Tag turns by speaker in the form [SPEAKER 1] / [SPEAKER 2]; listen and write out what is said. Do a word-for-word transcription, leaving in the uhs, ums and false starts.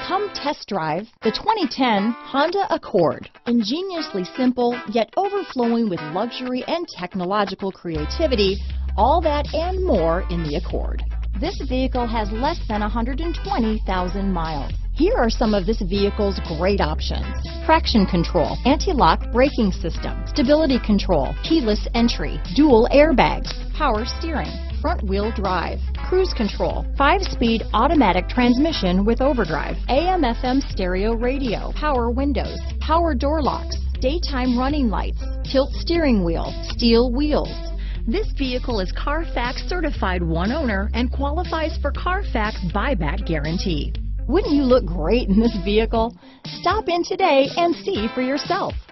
[SPEAKER 1] Come test drive the twenty ten Honda Accord. Ingeniously simple, yet overflowing with luxury and technological creativity, all that and more in the Accord. This vehicle has less than one hundred twenty thousand miles. Here are some of this vehicle's great options: traction control, anti-lock braking system, stability control, keyless entry, dual airbags, power steering, front wheel drive, cruise control, five-speed automatic transmission with overdrive, A M F M stereo radio, power windows, power door locks, daytime running lights, tilt steering wheel, steel wheels. This vehicle is Carfax certified one owner and qualifies for Carfax buyback guarantee. Wouldn't you look great in this vehicle? Stop in today and see for yourself.